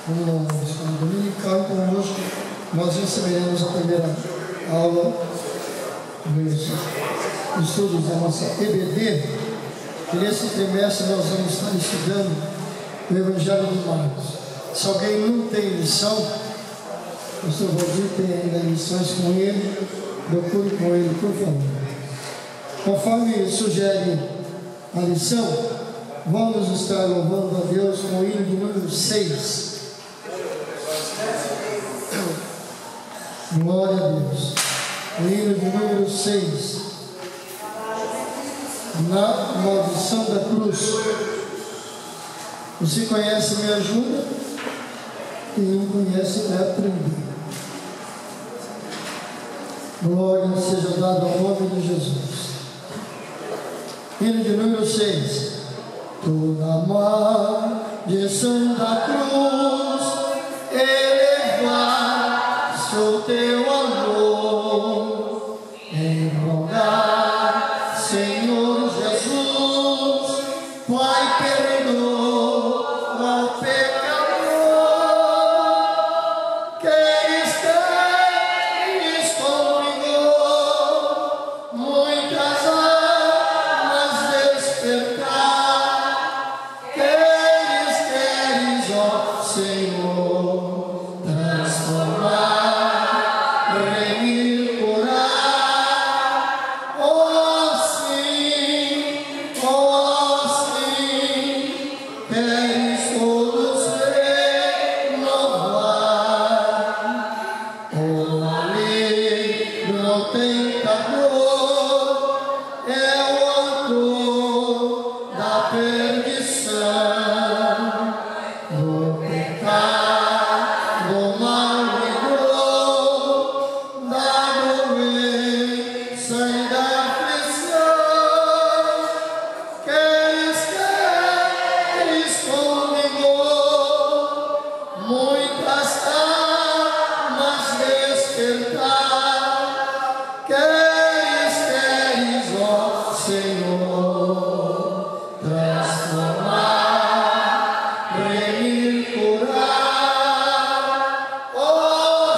Como na escola dominical, então hoje nós receberemos a primeira aula dos estudos da nossa EBD, e nesse trimestre nós vamos estar estudando o Evangelho de Marcos. Se alguém não tem lição, o pastor Valdir tem ainda lições com ele, procure com ele, por favor. Conforme sugere a lição, vamos estar louvando a Deus com o hino de número 6. Glória a Deus. O hino de número 6. Na maldição da cruz. Você conhece, me ajuda. Quem não conhece, vai aprender. Glória seja dada ao nome de Jesus. Hino de número 6. Toda maldição da cruz elevaste o teu amor em rogar, Senhor Jesus, Pai, perdoa ao pecador que esteja comigo, muitas almas despertar, queres, ó Senhor, transformar, remir, curar, oh sim, queres todos renovar, oh maligno tentador é o autor da perdição, do pecado maligno, da doença e da aflição. Queres comigo, muitas almas despertar. Queres, ó Senhor, transformar, remir, curar. Oh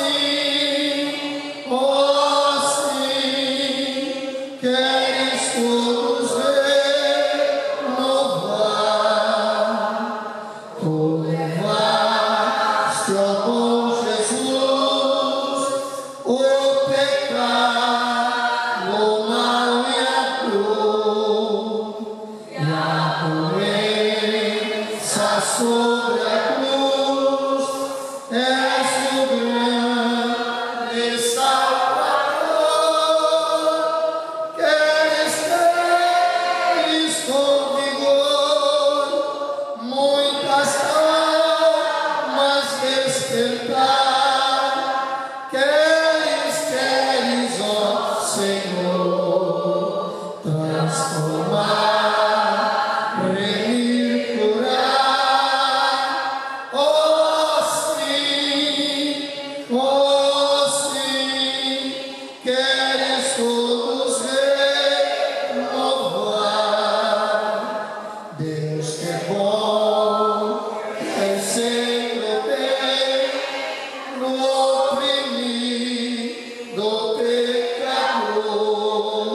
sim, queres todos renovar. Tu levaste, ó bom Jesus, o pecado, o mal e a dor, e a doença sobre a cruz. És o grande Salvador. Queres comigo, muitas almas despertar. Queres, ó Senhor, transformar, remir, curar. Oh sim, queres todos renovar. Deus que é bom, quer sempre bem no oprimido pecador.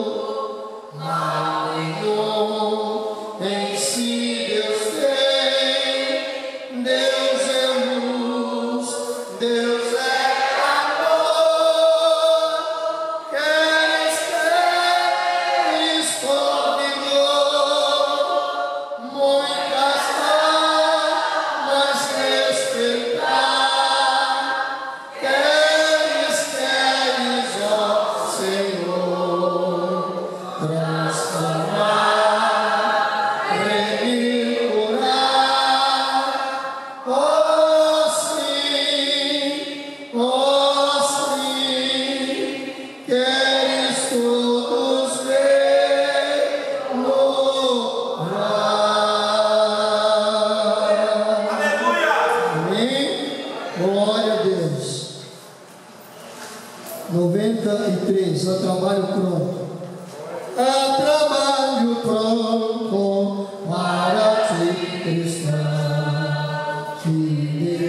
Maligno em si Deus tem, Deus é luz, Deus é amor. Queres comigo, muitas almas despertar. Queres, ó Senhor, transformar, remir, curar. Oh sim, queres todos renovar. Aleluia! Amém? Glória a Deus. 93, a trabalho pronto. A trabalho pronto para ti, cristão, que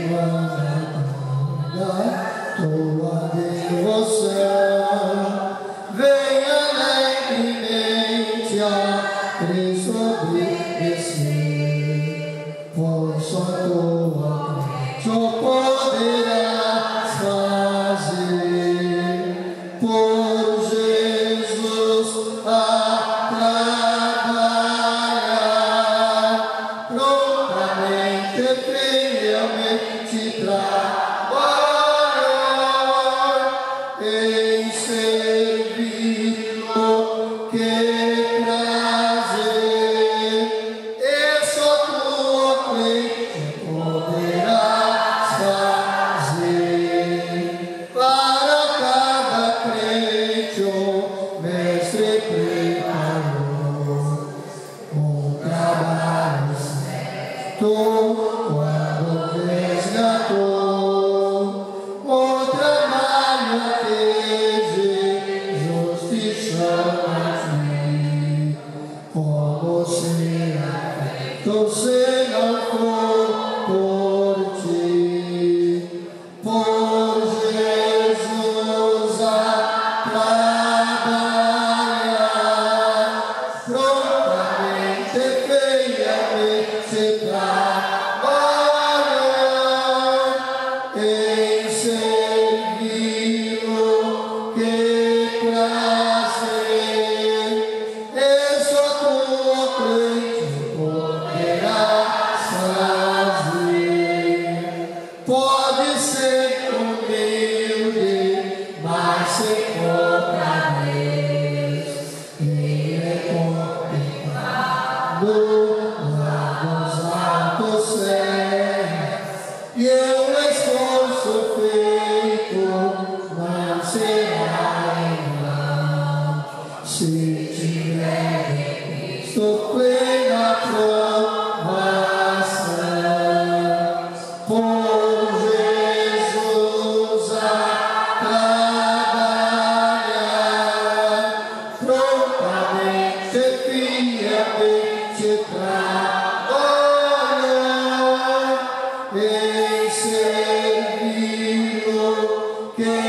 pois só tua tu poderás fazer por Jesus a trabalhar, prontamente, fielmente trabalhar em servir o que prazer, e só tua crente poderás fazer. Para cada crente o Mestre preparou um trabalho certo quando resgatou o trabalho que Jesus te chama aqui. Como será feito se não for por ti? Por Jesus a trabalhar, prontamente, fielmente trabalhar em servir o que prazer, e só tua crente poderás fazer. Pode ser humilde, mas se for pra Deus, Ele é complicado lá nos altos céus, e o esforço feito não será em vão, se tiver em Cristo plena aprovação. Por Jesus a trabalhar, prontamente, fielmente trabalhar em servir o que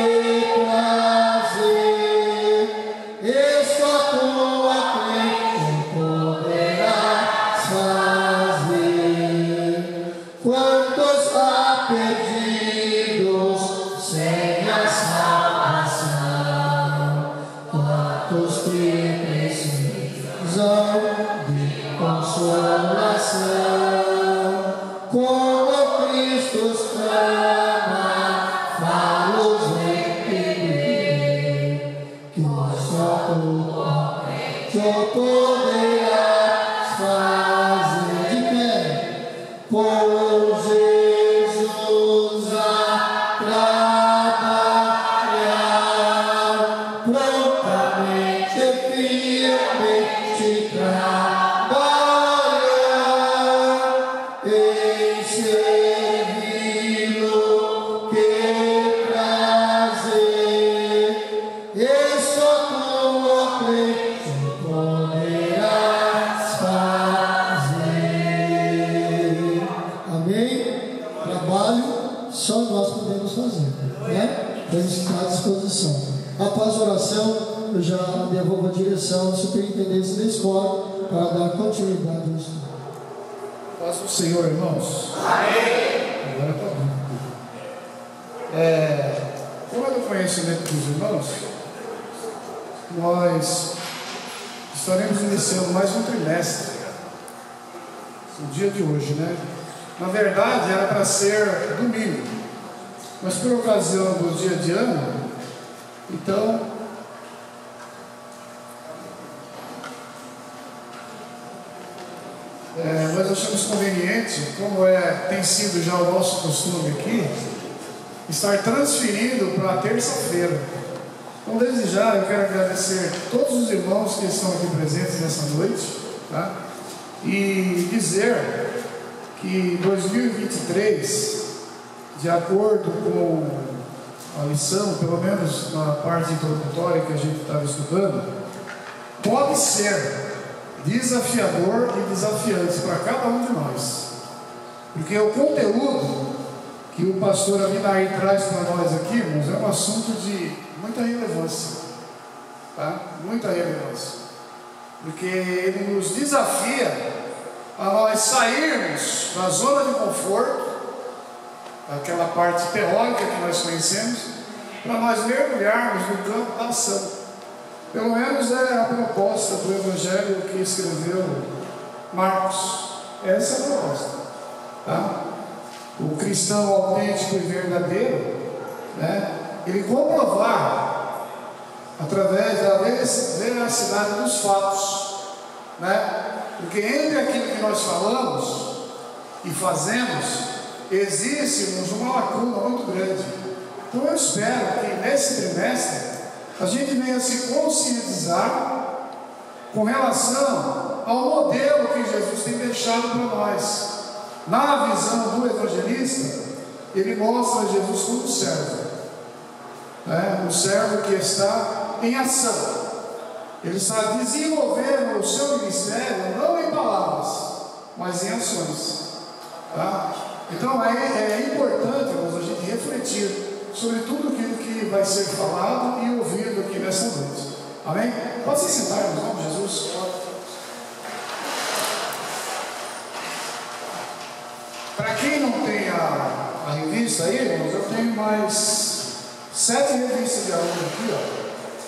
prazer, e só tua crente poderás fazer. Quantos há perdidos sem a salvação, quantos que precisam de consolação, como Cristo os clama, fala-os em pedir, que só tu poderás fazer. De pé. Por Jesus a trabalhar, prontamente, fielmente trabalhar em servir o que prazer, e só tua crente poderás fazer. Amém? Trabalho só nós podemos fazer, né? Para estar à disposição. Após a oração, eu já devolvo a direção ao superintendente da escola para dar continuidade ao estudo. Paz do Senhor, irmãos. Amém. Agora está bom. Como é do conhecimento dos irmãos, nós estaremos iniciando mais um trimestre, o dia de hoje, né? Na verdade, era para ser domingo, mas por ocasião do dia de ano, então, nós achamos conveniente, como tem sido já o nosso costume aqui, estar transferindo para a terça-feira. Então, desde já, eu quero agradecer todos os irmãos que estão aqui presentes nessa noite, tá? E dizer que 2023, de acordo com a lição, pelo menos na parte introdutória que a gente estava estudando, pode ser desafiador e desafiante para cada um de nós, porque o conteúdo que o pastor Abinair traz para nós aqui, irmãos, é um assunto de muita relevância, tá? Muita relevância, porque ele nos desafia a nós sairmos da zona de conforto, aquela parte teórica que nós conhecemos, para nós mergulharmos no campo da ação. Pelo menos é a proposta do Evangelho que escreveu Marcos. Essa é a proposta, tá? O cristão autêntico e verdadeiro, né, ele comprovar através da veracidade dos fatos, né? Porque entre aquilo que nós falamos e fazemos, existe-nos uma lacuna muito grande. Então eu espero que nesse trimestre a gente venha se conscientizar com relação ao modelo que Jesus tem deixado para nós. Na visão do evangelista, ele mostra Jesus como servo, né? Um servo que está em ação. Ele está desenvolvendo o seu ministério não em palavras, mas em ações, tá? Então é importante, irmãos, a gente refletir sobre tudo aquilo que vai ser falado e ouvido aqui nessa noite. Amém? Pode se sentar, em nome de Jesus. Para quem não tem a revista aí, irmãos, eu tenho mais 7 revistas de aluno aqui, ó.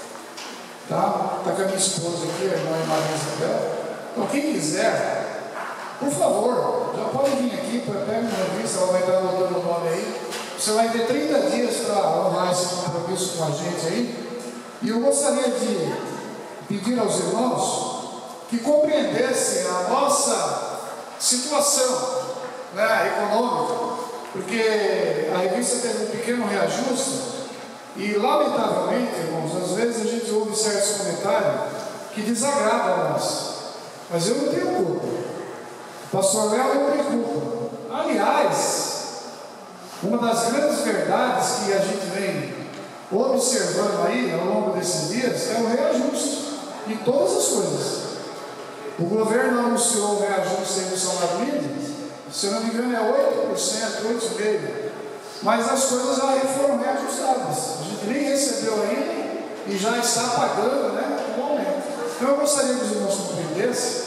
Tá? Está com a minha esposa aqui, a irmã Maria Isabel. Então, quem quiser, por favor, já pode vir aqui, pega uma revista, ela vai estar anotando o nome aí. Você vai ter 30 dias para honrar esse compromisso com a gente aí. E eu gostaria de pedir aos irmãos que compreendessem a nossa situação, né, econômica, porque a revista teve um pequeno reajuste. E lamentavelmente, irmãos, às vezes a gente ouve certos comentários que desagradam a nós, mas eu não tenho culpa, o pastor Léo não tem culpa. Aliás, uma das grandes verdades que a gente vem observando aí ao longo desses dias é o reajuste de todas as coisas. O governo anunciou o reajuste do salário mínimo, se eu não me engano é 8%, 8,5%. Mas as coisas aí foram reajustadas. A gente nem recebeu ainda e já está pagando, né, o aumento. Então eu gostaria que os irmãos compreendessem.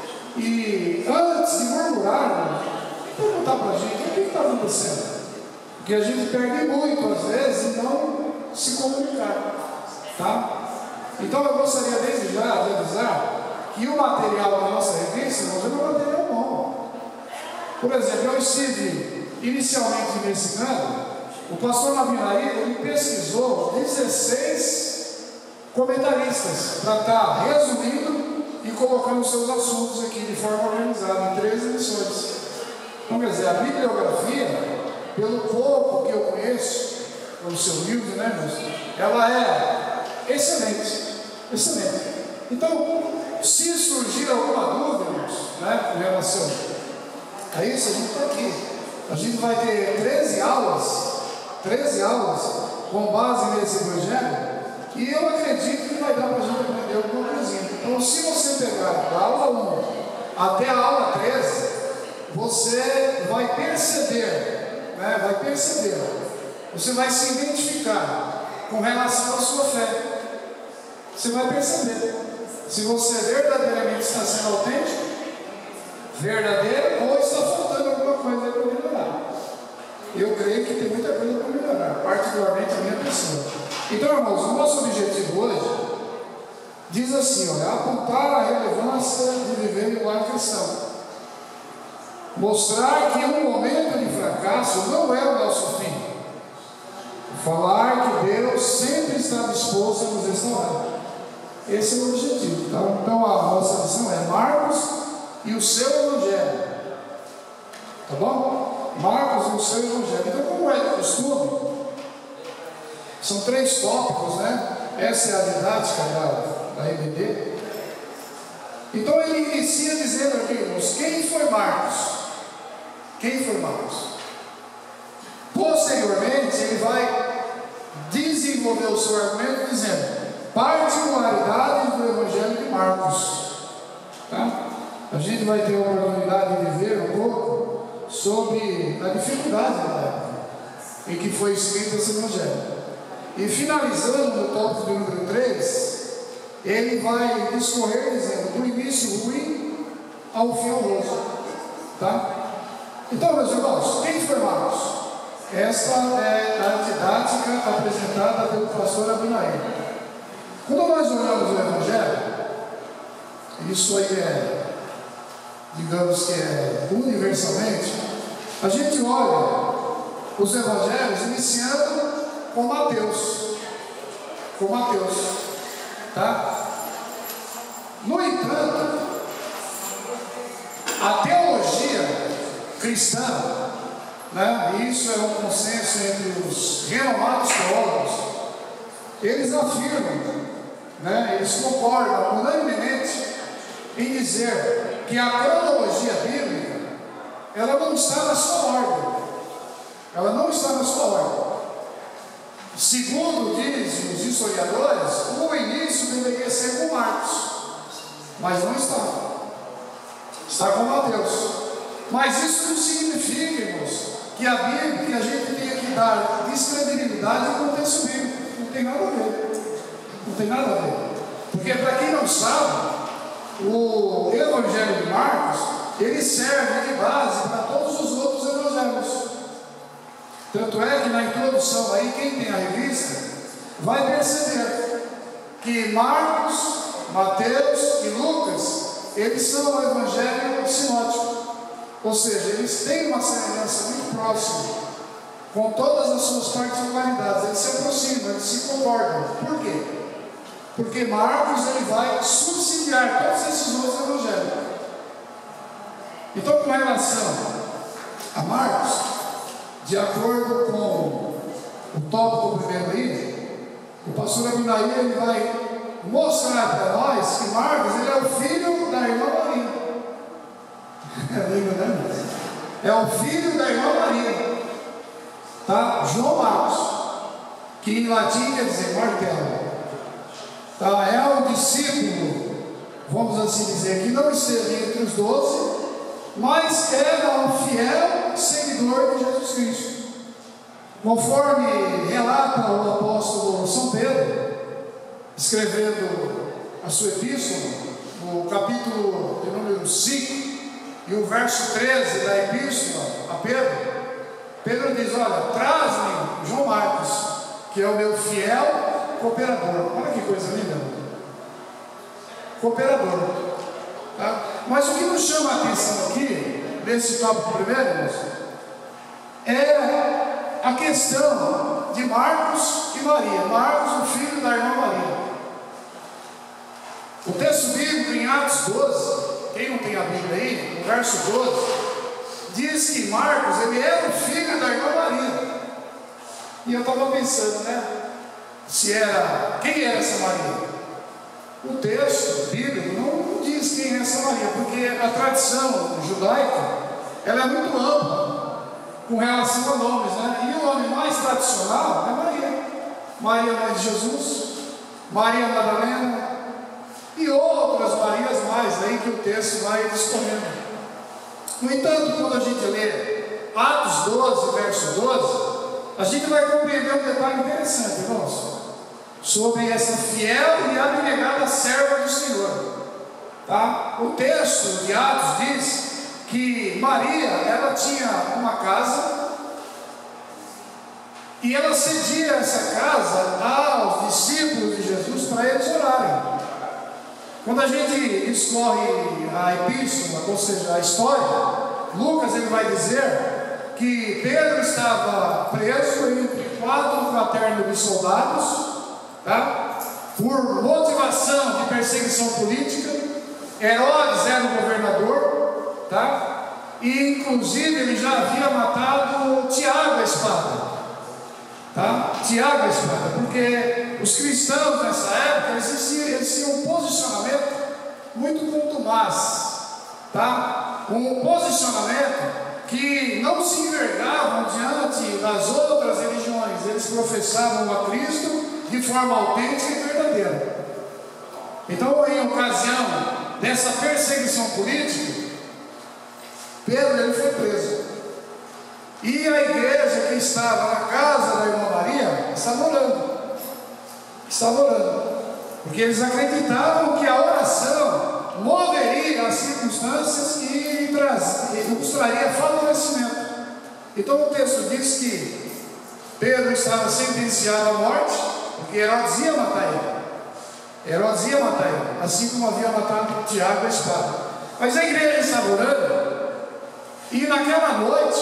E antes de murmurar, perguntar para a gente o que está acontecendo. Porque a gente perde muito às vezes e não se comunicar. Tá? Então eu gostaria desde já de avisar que o material da nossa revista, irmãos, é um material bom. Por exemplo, eu estive inicialmente investigando, o pastor Navinaí, ele pesquisou 16 comentaristas para estar resumindo e colocando os seus assuntos aqui de forma organizada em 3 edições. Então, quer dizer, a bibliografia, pelo pouco que eu conheço, pelo seu humilde, né, irmãos, ela é excelente, excelente. Então, se surgir alguma dúvida, irmãos, né, com relação a isso, a gente está aqui. A gente vai ter 13 aulas com base nesse evangelho, e eu acredito que vai dar para a gente aprender alguma coisinha. Então, se você pegar da aula 1 até a aula 13, você vai perceber, né? Vai perceber, você vai se identificar com relação à sua fé. Você vai perceber se você verdadeiramente está sendo autêntico, verdadeiro, ou está faltando alguma coisa para melhorar. Eu creio que tem muita coisa para melhorar, particularmente a minha pessoa. Então, irmãos, o nosso objetivo hoje diz assim, ó, é apontar a relevância de viver em lar cristão, mostrar que um momento de fracasso não é o nosso fim, falar que Deus sempre está disposto a nos restaurar. Esse é o objetivo, tá? Então a nossa missão é Marcos e o seu evangelho, tá bom? Marcos e o seu evangelho. Então, como é de costume, são 3 tópicos, né? Essa é a didática da EBD. Então ele inicia dizendo aqui, irmãos, quem foi Marcos? Quem foi Marcos? Posteriormente ele vai desenvolver o seu argumento dizendo particularidades do evangelho de Marcos, tá? A gente vai ter a oportunidade de ver um pouco sobre a dificuldade da época em que foi escrito esse evangelho. E finalizando no tópico de número 3, ele vai discorrer dizendo do início ruim ao fim honroso. Tá? Então, meus irmãos, quem foi Marcos? Esta é a didática apresentada pelo pastor Abunaí. Quando nós olhamos o Evangelho, isso aí digamos que universalmente, a gente olha os Evangelhos iniciando com Mateus. Tá? No entanto, a teologia cristã, né, e isso é um consenso entre os renomados teólogos, eles afirmam, né, eles concordam unanimemente em dizer que a cronologia bíblica, ela não está na sua ordem. Ela não está na sua ordem. Segundo dizem os historiadores, o início deveria ser com Marcos, mas não está. Está com Mateus. Mas isso não significa, irmãos, que a Bíblia, que a gente tenha que dar descredibilidade ao contexto bíblico. Não tem nada a ver. Não tem nada a ver. Porque, para quem não sabe, o Evangelho de Marcos, ele serve de base para todos os outros evangelhos. Tanto é que na introdução aí, quem tem a revista, vai perceber que Marcos, Mateus e Lucas, eles são o evangelho sinótico. Ou seja, eles têm uma semelhança muito próxima, com todas as suas particularidades. Eles se aproximam, eles se concordam. Por quê? Porque Marcos, ele vai subsidiar todos esses outros evangelhos. Então, com relação a Marcos, de acordo com o tópico primeiro aí, o pastor Abunaí, ele vai mostrar para nós que Marcos, ele é o filho da irmã Maria. É o filho da irmã Maria, tá? João Marcos, que em latim quer dizer martelo, tá? É um discípulo, vamos assim dizer, que não esteve entre os 12, mas era um fiel seguidor de Jesus Cristo. Conforme relata o apóstolo São Pedro, escrevendo a sua epístola, no capítulo de número 5, e o verso 13 da epístola a Pedro, Pedro diz: olha, traz-me João Marcos, que é o meu fiel cooperador. Olha que coisa linda. Cooperador. Tá? Mas o que nos chama a atenção aqui, nesse tópico primeiro, irmãos, é a questão de Marcos e Maria. Marcos, o filho da irmã Maria. O texto bíblico em Atos 12, quem não tem a Bíblia aí, no verso 12, diz que Marcos, ele era o filho da irmã Maria. E eu estava pensando, né? Quem era essa Maria? O texto bíblico não diz quem é essa Maria, porque a tradição judaica, ela é muito ampla com relação a nomes, né? E o nome mais tradicional é Maria. Maria, mãe de Jesus, Maria Madalena, e outras Marias mais aí que o texto vai discorrendo. No entanto, quando a gente lê Atos 12, verso 12, a gente vai compreender um detalhe interessante, irmãos, sobre essa fiel e abnegada serva do Senhor. Tá? O texto de Atos diz que Maria, ela tinha uma casa e ela cedia essa casa aos discípulos de Jesus para eles orarem. Quando a gente discorre a epístola, ou seja, a história, Lucas ele vai dizer que Pedro estava preso entre 4 quaternos de soldados, tá? Por motivação de perseguição política. Herodes era o governador, tá? E inclusive ele já havia matado Tiago a espada. Tá? Tiago a espada, porque os cristãos nessa época eles tinham um posicionamento muito contumaz, tá? Um posicionamento que não se envergavam diante das outras religiões. Eles professavam a Cristo de forma autêntica e verdadeira. Então, em ocasião dessa perseguição política, Pedro ele foi preso. E a igreja que estava na casa da irmã Maria estava orando. Porque eles acreditavam que a oração moveria as circunstâncias e nos traria favorecimento. Então o texto diz que Pedro estava sentenciado à morte, porque Herodes ia matar ele. Herodes ia matar ele, assim como havia matado Tiago a espada. Mas a igreja estava orando, e naquela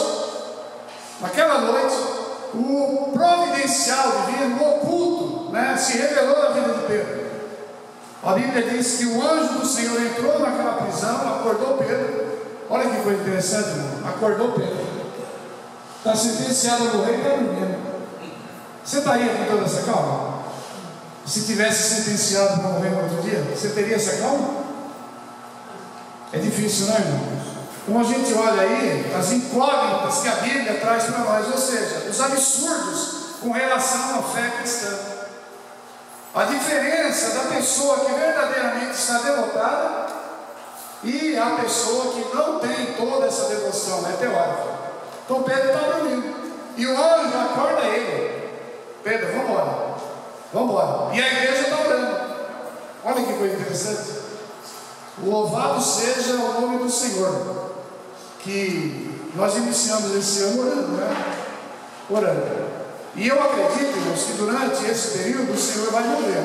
noite, o providencial divino, o oculto, né, se revelou na vida de Pedro. A Bíblia diz que o anjo do Senhor entrou naquela prisão, acordou Pedro. Olha que coisa interessante, irmão. Acordou Pedro. Está sentenciado a morrer e está dormindo. Você estaria com toda essa calma? Se tivesse sentenciado para morrer no outro dia, você teria essa calma? É difícil, não é, irmão? Então a gente olha aí as incógnitas que a Bíblia traz para nós, ou seja, os absurdos com relação à fé cristã. A diferença da pessoa que verdadeiramente está devotada e a pessoa que não tem toda essa devoção, né, teórica. Então Pedro está dormindo e o anjo acorda ele. Pedro, vamos embora. Vamos embora. E a igreja está orando. Olha que coisa interessante. Louvado seja o nome do Senhor, que nós iniciamos esse ano orando, né? Orando. E eu acredito, irmãos, que durante esse período o Senhor vai mover.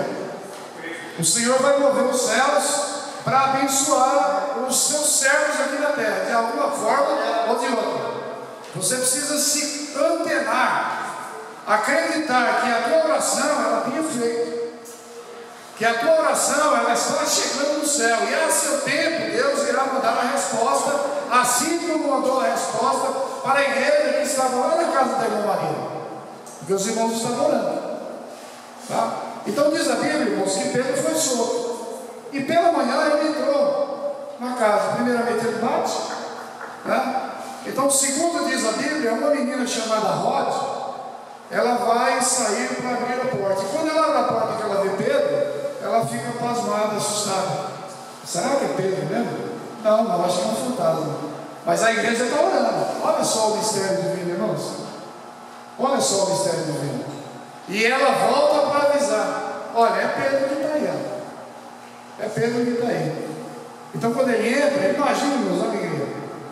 O Senhor vai mover os céus para abençoar os seus servos aqui na terra, de alguma forma ou de outra. Você precisa se antenar, acreditar que a tua oração ela tem efeito, que a tua oração ela está chegando no céu, e a seu tempo Deus irá mandar a resposta, assim como mandou a resposta para a igreja que estava lá na casa da irmã Maria, porque os irmãos estavam orando, tá? Então diz a Bíblia, irmãos, que Pedro foi solto, e pela manhã ele entrou na casa. Primeiramente ele bate, né? Então, segundo diz a Bíblia, uma menina chamada Rod, ela vai sair para abrir a porta, e quando ela abre a porta que ela vê Pedro, ela fica pasmada, assustada. Será que é Pedro mesmo? Não, acho que é um fantasma. Mas a igreja está orando. Olha só o mistério divino, irmãos. Olha só o mistério divino. E ela volta para avisar: olha, é Pedro que está aí. Ó. É Pedro que está aí. Então quando ele entra, imagina, meus amigos,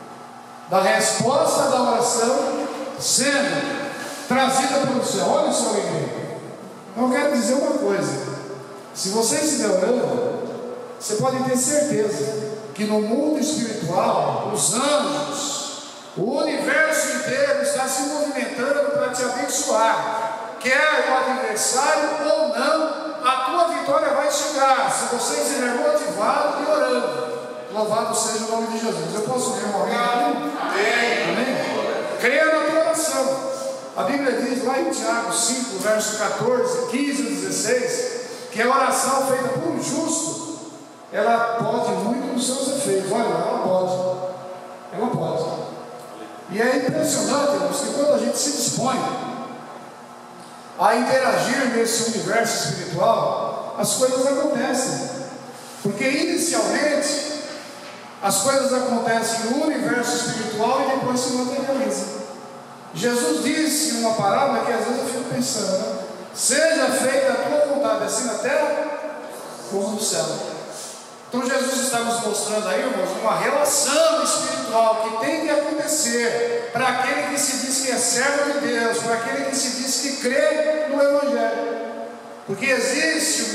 da resposta da oração sendo trazida pelo céu. Olha só, igreja. Eu quero dizer uma coisa. Se você estiver orando, você pode ter certeza que no mundo espiritual, os anjos, o universo inteiro está se movimentando para te abençoar. Quer o adversário ou não, a tua vitória vai chegar, se você estiver motivado e orando. Louvado seja o nome de Jesus. Eu posso ver um amém? Amém? Creia na tua oração. A Bíblia diz lá em Tiago 5, verso 14, 15 e 16, que a oração feita por um justo, ela pode muito nos seus efeitos. Olha, ela pode. E é impressionante, irmãos, que quando a gente se dispõe a interagir nesse universo espiritual, as coisas acontecem. Porque inicialmente as coisas acontecem no universo espiritual e depois se materializam. Jesus disse uma parábola que às vezes eu fico pensando, né? Seja feita a tua vontade, assim na terra como no céu. Então Jesus está nos mostrando aí, irmãos, uma relação espiritual que tem que acontecer para aquele que se diz que é servo de Deus, para aquele que se diz que crê no Evangelho. Porque existe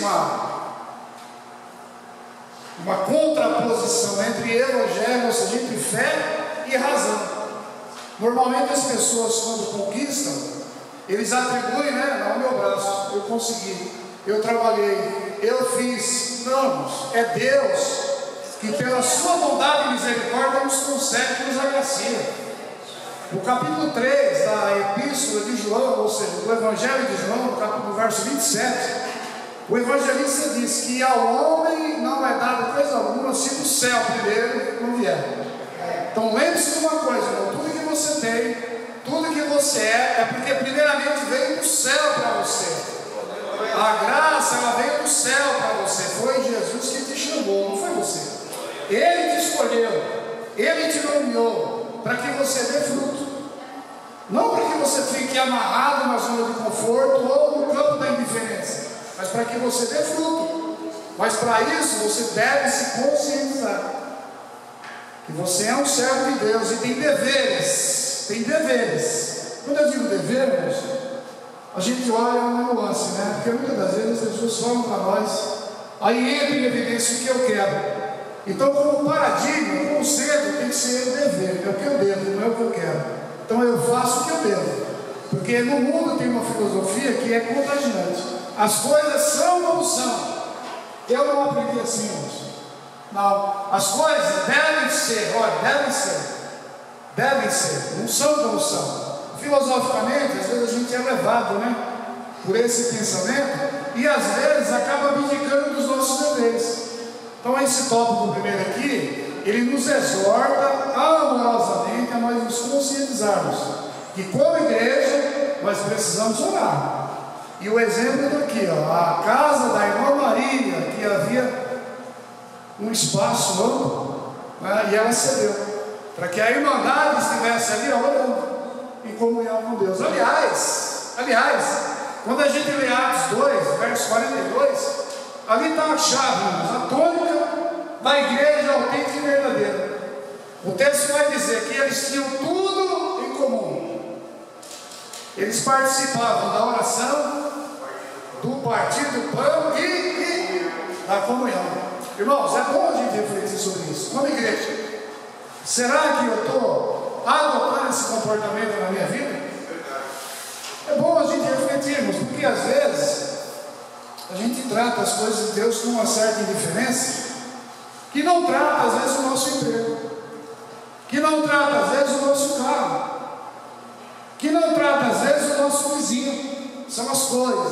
uma contraposição entre Evangelho, ou seja, entre fé e razão. Normalmente as pessoas, quando conquistam, eles atribuem, né? Não, meu braço, eu consegui, eu trabalhei, eu fiz. Não, irmãos, é Deus que pela sua bondade e misericórdia nos concede, nos agracia. No capítulo 3 da Epístola de João, ou seja, do Evangelho de João, no verso 27, o evangelista diz que ao homem não é dado coisa alguma se do céu primeiro não vier. Então lembre-se de uma coisa, irmão, tudo que você tem, tudo que você é porque primeiramente veio do céu para você. A graça, ela veio do céu para você. Foi Jesus que te chamou, não foi você. Ele te escolheu, Ele te nomeou para que você dê fruto. Não para que você fique amarrado na zona de conforto ou no campo da indiferença, mas para que você dê fruto. Mas para isso você deve se conscientizar que você é um servo de Deus e tem deveres. Tem deveres. Quando eu digo deveres, a gente olha uma nuance, né? Porque muitas das vezes as pessoas falam para nós, aí entra em evidência o que eu quero. Então, como paradigma, o conceito tem que ser o dever, é o que eu devo, não é o que eu quero. Então eu faço o que eu devo. Porque no mundo tem uma filosofia que é contagiante. As coisas são como são. Eu não aprendi assim, irmãos. Não, as coisas devem ser, olha, devem ser, não são como são. Filosoficamente, às vezes a gente é levado, né, por esse pensamento e às vezes acaba abdicando dos nossos deveres. Então esse tópico primeiro aqui, ele nos exorta amorosamente a nós nos conscientizarmos que como igreja nós precisamos orar. E o exemplo é daqui, ó, a casa da irmã Maria, que havia um espaço amplo, né, e ela cedeu, para que a irmandade estivesse ali orando, em comunhão com Deus. Aliás, quando a gente lê Atos 2, verso 42, ali está a chave, a tônica da igreja autêntica e verdadeira. O texto vai dizer que eles tinham tudo em comum. Eles participavam da oração, do partir do pão e da comunhão. Irmãos, é bom a gente refletir sobre isso. Como igreja, será que eu estou adotando esse comportamento na minha vida? É bom a gente refletirmos, porque às vezes a gente trata as coisas de Deus com uma certa indiferença, que não trata às vezes o nosso emprego, que não trata às vezes o nosso carro, que não trata às vezes o nosso vizinho. São as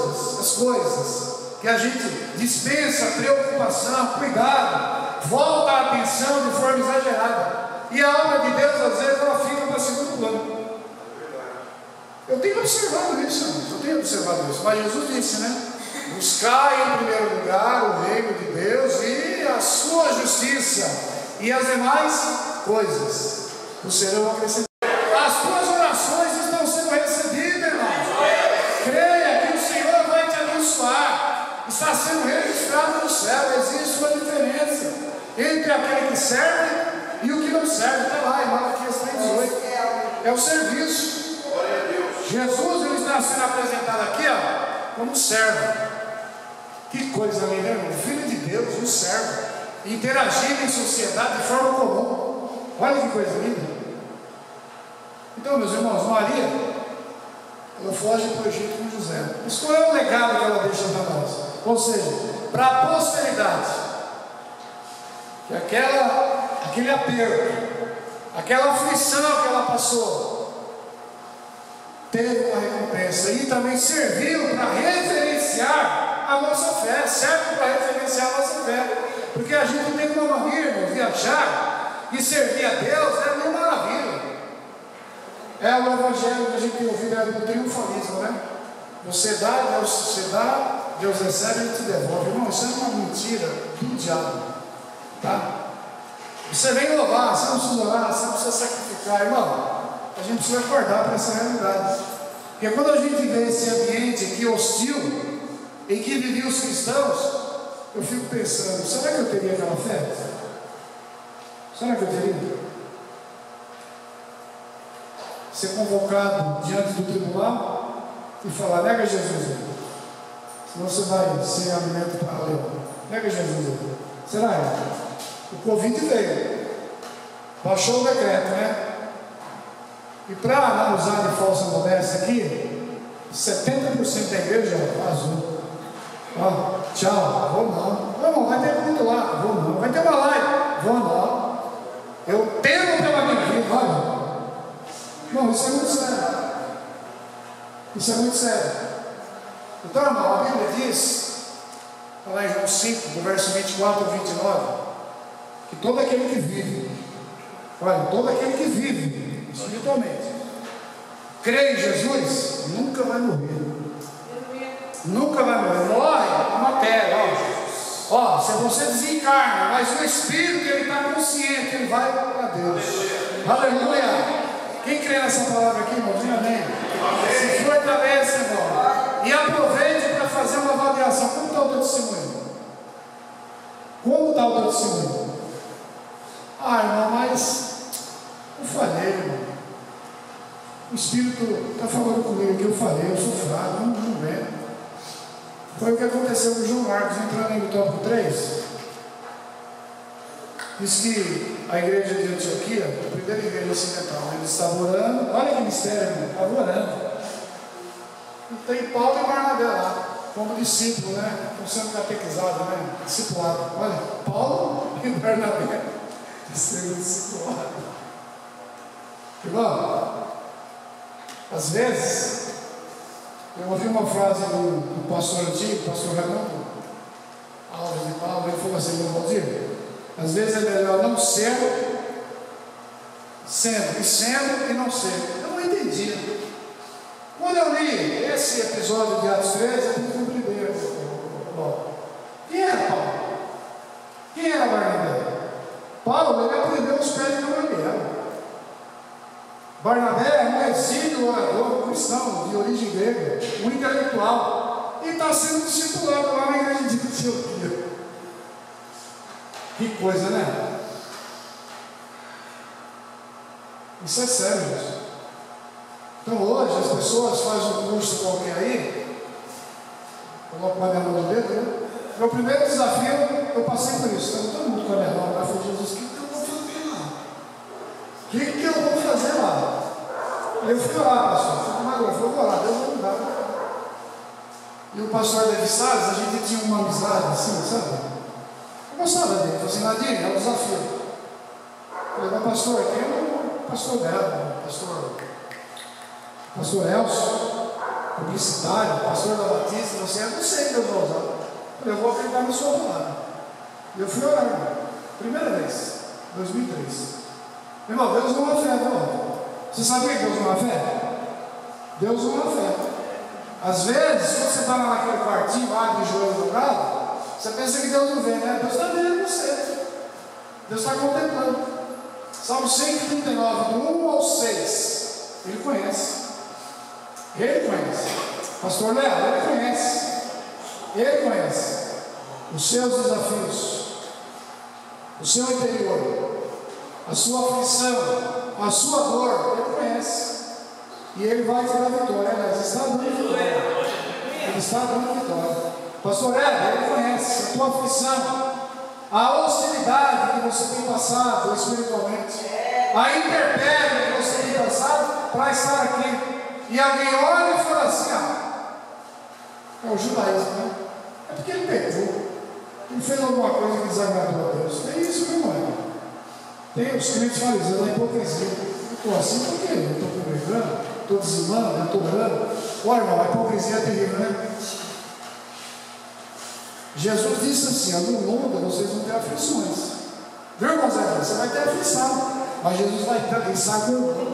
coisas que a gente dispensa preocupação, cuidado, volta a atenção de forma exagerada. E a alma de Deus, às vezes, ela fica para segundo plano. Eu tenho observado isso, mas Jesus disse, né? Buscai em primeiro lugar o reino de Deus e a sua justiça, e as demais coisas os serão acrescentadas. As tuas orações estão sendo recebidas, irmão. Creia que o Senhor vai te abençoar. Está sendo registrado no céu. Existe uma diferença entre aquele que serve e o que não serve. Está lá em Malaquias 3:18. É o serviço. Jesus, ele está sendo apresentado aqui, ó, como servo. Que coisa linda, irmão. Filho de Deus, um servo, interagindo em sociedade de forma comum. Olha que coisa linda. Então, meus irmãos, Maria, ela foge para o Egito com José. Isso qual é o legado que ela deixa para nós? Ou seja, para a posteridade, que aquele aperto, aquela aflição que ela passou, teve uma recompensa e também serviu para referenciar a nossa fé, serve para referenciar a nossa fé, porque a gente tem uma maneira, irmão, de achar e servir a Deus é uma maravilha. É o evangelho que a gente tem ouvido, é do triunfalismo, né? Você dá, Deus recebe e te devolve. Irmão, isso é uma mentira do diabo, tá? Você vem louvar, você não precisa orar, você não precisa sacrificar, irmão. A gente precisa acordar para essa realidade. Porque quando a gente vê esse ambiente aqui hostil, em que viviam os cristãos, eu fico pensando, será que eu teria aquela fé? Será que eu teria? Ser convocado diante do tribunal e falar, nega Jesus, senão você vai sem alimento para leão. Nega Jesus. Será? O Covid veio, baixou o decreto, né? E para não usar de falsa modéstia aqui, 70% da igreja vazou. Ó, tchau, vou não. Vamos, vai ter culto lá, vou não. Vai ter uma live, vou não. Eu temo pela minha vida, olha. Não, isso é muito sério. Isso é muito sério. Então, irmão, a Bíblia diz, lá em João 5, do verso 24 ao 29, que todo aquele que vive, olha, todo aquele que vive espiritualmente, crê em Jesus, nunca vai morrer. Nunca vai morrer. Morre a matéria, ó, se você desencarna, mas o espírito, ele está consciente, ele vai para Deus. Aleluia. Quem crê nessa palavra aqui, irmão? Diga amém. Se fortaleça, irmão. E aproveite para fazer uma avaliação. Como está o teu testemunho? falta de testemunho. Ah, irmão, mas eu falei, irmão. O Espírito está falando comigo que eu falei, eu sou fraco, não vem. Foi o que aconteceu com o João Marcos, entrando aí no tópico 3. Diz que a igreja de Antioquia, a primeira igreja ocidental, eles estavam orando, olha que mistério, irmão, estavam orando. E tem Paulo e Barnabé lá, como discípulo, né? Estão sendo catequizados, né? Discipulado. Olha, Paulo e Barnabé sendo discipulado. Irmão, às vezes, eu ouvi uma frase do pastor antigo, pastor Renato Alves de Paulo, ele falou assim, meu Valdir, às vezes é melhor não ser, sendo, e sendo e não ser. Eu não entendi. Quando eu li esse episódio de Atos 13, eu me compreendi. Quem era Paulo? Quem era Barnabé? Paulo, ele aprendeu os pés de Gamaliel. Barnabé é um exílio orador cristão de origem grega, um intelectual, e está sendo discipulado lá na igreja de Antioquia. Que coisa, né? Isso é sério, gente. Então hoje as pessoas fazem um curso qualquer aí, coloco a minha mão no dedo, né? Meu primeiro desafio, eu passei por isso. Então, todo mundo com a minha mão, eu falei, Jesus, o que eu vou fazer lá? O que eu vou fazer lá? Aí eu fui orar, pastor. Fui com eu vou orar, Deus vai me dar. E o pastor David Salles, a gente tinha uma amizade assim, sabe? Eu gostava dele. Eu falei assim, Nadine, é um desafio. Eu falei, mas pastor, aqui é o pastor Belo, pastor Elcio, publicitário, pastor da Batista, você, eu não sei que Deus vai usar. Eu falei, eu vou acreditar na sua palavra. E eu fui orar, irmão. Primeira vez, 2003. Irmão, Deus não é fé, irmão. Você sabia que Deus não é fé? Deus não é fé. Às vezes, quando você está naquele quartinho lá de joelho dobrado, você pensa que Deus não vê, né? Deus está vendo você. Deus está contemplando. Salmo 139, do 1 ao 6. Ele conhece. Ele conhece. Pastor Léo, ele conhece. Ele conhece os seus desafios, o seu interior, a sua aflição, a sua dor. Ele conhece. E ele vai te dar vitória. Aliás, está dando vitória. Ele está dando vitória. Pastor Léo, ele conhece a tua aflição, a hostilidade que você tem passado espiritualmente, a intempérie que você tem passado para estar aqui. E alguém olha e fala assim, é o judaísmo, né? É porque ele pecou, ele fez alguma coisa que desagradou a Deus. Tem isso, meu irmão. Tem os crentes fariseus, a hipocrisia. Eu estou assim porque eu estou congregando, estou dizimando, estou orando. Olha, irmão, a hipocrisia é terrível, né? Jesus disse assim, no mundo vocês vão ter aflições. Viu, irmão Zé? Você vai ter aflição, mas Jesus vai estar com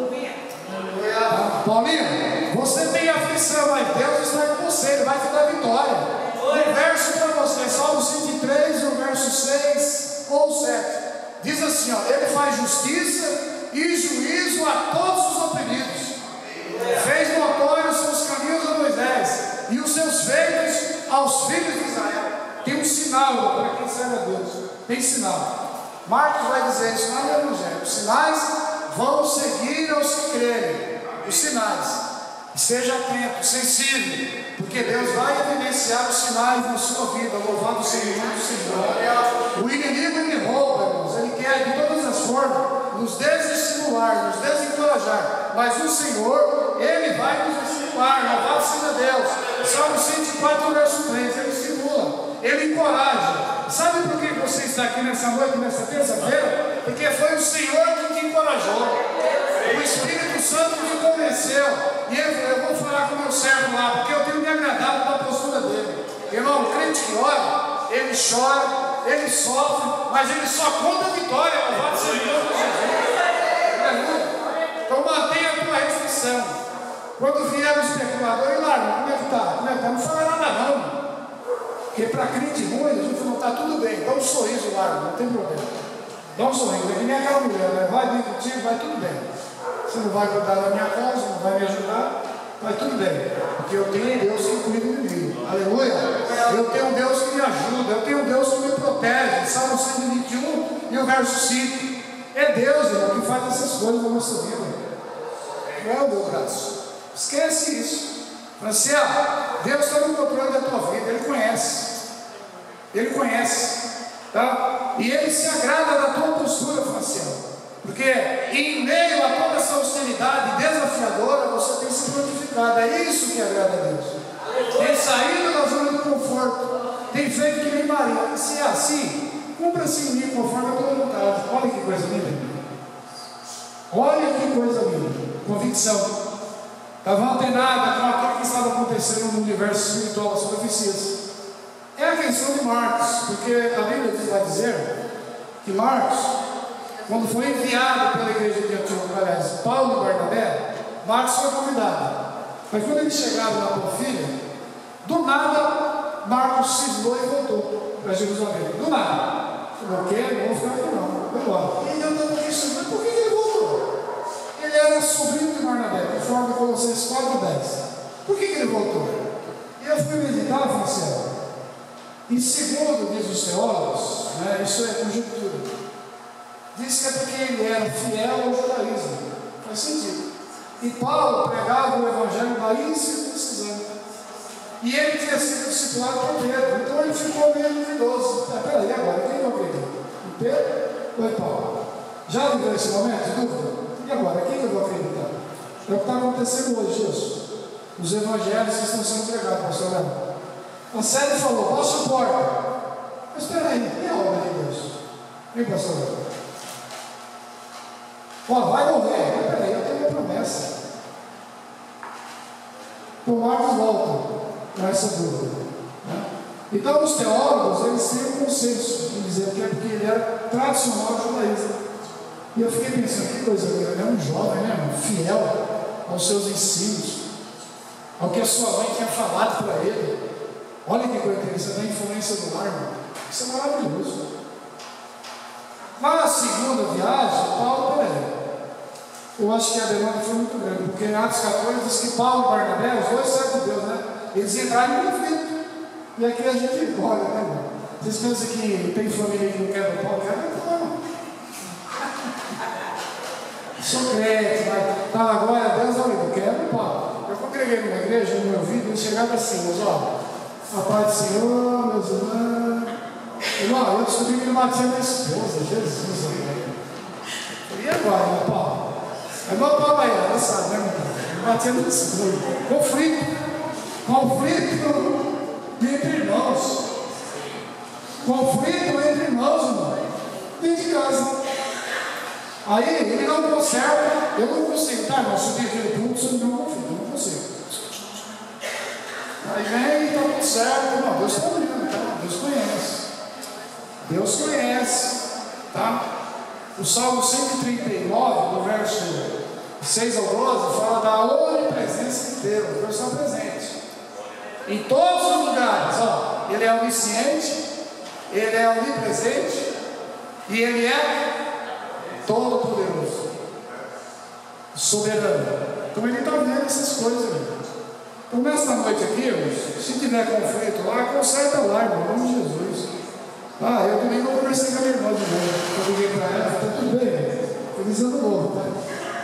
Paulinho, você tem aflição, mas Deus está com você, Ele vai te dar vitória. Um verso para você, Salmo 103, o verso 6 ou 7. Diz assim, Ele faz justiça e juízo a todos os oprimidos. Fez notórios seus caminhos a Moisés e os seus feitos aos filhos de Israel. Tem um sinal para quem serve a Deus. Tem sinal. Marcos vai dizer isso lá no Evangelho. Os sinais vão seguir aos que crerem. Os sinais. Seja atento, sensível, porque Deus vai evidenciar os sinais na sua vida. Louvado seja o nome do Senhor. O inimigo ele rouba, irmãos. Ele quer de todas as formas nos desestimular, nos desencorajar. Mas o Senhor, Ele vai nos estimular. Louvado seja Deus. Salmo 104, verso 3. Ele estimula, Ele encoraja. Sabe por que você está aqui nessa noite, nessa terça-feira? Porque foi o Senhor que te encorajou. O Espírito Santo me convenceu. E eu vou falar com o meu servo lá, porque eu tenho me agradado da postura dele. Irmão, o crente que ora, ele chora, ele sofre, mas ele só conta a vitória. Louvado seja o nome de Jesus. Então mantenha a tua restrição. Quando vier o especulador, ele larga, como é que está? Não fala nada não. Porque para crente ruim, a gente não está tudo bem. Dá um sorriso largo, não tem problema. Dá um sorriso, é que nem aquela mulher, né? Vai bem contigo, vai tudo bem. Você não vai cuidar da minha causa, não vai me ajudar. Mas tudo bem, porque eu tenho Deus que cuida de mim. Aleluia. Eu tenho um Deus que me ajuda, eu tenho um Deus que me protege. Salmo 121 e o verso 5. É Deus, irmão, que faz essas coisas na nossa vida. Não é o meu braço. Esquece isso. Franciel, Deus está no controle da tua vida, Ele conhece. Ele conhece. Tá? E Ele se agrada da tua postura, Franciel. Porque em meio a toda essa austeridade desafiadora, você tem se fortificado. É isso que agrada a Deus. Tem saído da zona do conforto. Tem feito que nem Maria. Se é assim, cumpra-se em mim conforme a tua vontade. Olha que coisa linda. Olha que coisa linda. Convicção. Estava antenada com aquilo que estava acontecendo no universo espiritual das profecias. É a questão de Marcos. Porque a Bíblia vai dizer que Marcos, quando foi enviado pela igreja de Antioquia, aliás, Paulo e Barnabé, Marcos foi convidado. Mas quando eles chegaram na Panfilha, do nada, Marcos cismou e voltou para Jerusalém. Do nada. Falou, o quê? Não vou ficar aqui não. Vou embora. E ele andou pensando, mas por que ele voltou? Ele era sobrinho de Barnabé, conforme Colossenses 4:10. Por que ele voltou? E eu fui meditar, Franciel. E segundo diz os teólogos, né, isso é conjectura. Diz que é porque ele era fiel ao judaísmo. Faz sentido. E Paulo pregava o evangelho da incircuncisão. E ele tinha sido discipulado por Pedro. Então ele ficou meio duvidoso. Peraí, agora, quem eu acredito? Em Pedro ou em Paulo? Já viveu esse momento de dúvida? E agora, quem eu vou acreditar? É o que está acontecendo hoje, isso. Os evangelhos que estão sendo pregados, pastor Léo. A série falou, baixa a porta. Mas espera aí, e a obra de Deus? Vem, pastor Léo. Ó, vai morrer. Mas peraí, eu tenho uma promessa. Então Marcos volta com essa dúvida, né? Então os teólogos, eles têm um consenso em dizer que é porque ele era tradicional judaísta. E eu fiquei pensando, que coisa, ele é um jovem, né, fiel aos seus ensinos, ao que a sua mãe tinha falado para ele. Olha que coisa interessante, a influência do lar, irmão. Isso é maravilhoso. Na segunda viagem, Paulo, peraí, eu acho que a demanda foi muito grande, porque em Atos 14 diz que Paulo e Barnabé, os dois servos de Deus, né? Eles entraram em conflito. E aqui a gente olha, né, irmão? Vocês pensam que tem família que não quer do Paulo? Quer do Paulo, não. Sou crente, mas tá na glória a Deus, não quero do Paulo. Eu congreguei numa igreja, no meu vídeo, e chegava assim, mas ó, a paz do Senhor, meus irmãos. Irmão, eu descobri que ele batia minha esposa, Jesus, amém. E agora, meu Paulo? É meu Paulo aí, ela sabe, né, meu Paulo? Ele batia minha esposa. Conflito entre irmãos. Conflito entre irmãos, irmão. Dentro de casa. Aí ele não conserta, eu não consigo, tá, irmão? Subir aquele ponto, você não conflito, eu não consigo. Aí vem, tá tudo certo, irmão. Deus está olhando, tá? Deus conhece. Deus conhece, tá? O Salmo 139, do verso 6 ao 12, fala da onipresença de Deus. Deus está presente em todos os lugares, ó. Ele é onisciente, Ele é onipresente e Ele é todo-poderoso, soberano. Então Ele está vendo essas coisas, irmão. Então nesta noite aqui, irmãos, se tiver conflito lá, conserta lá, irmão, em nome de Jesus. Ah, eu também não conversei com a minha irmã de novo. Eu liguei para ela, está tudo bem, feliz ano novo, tá?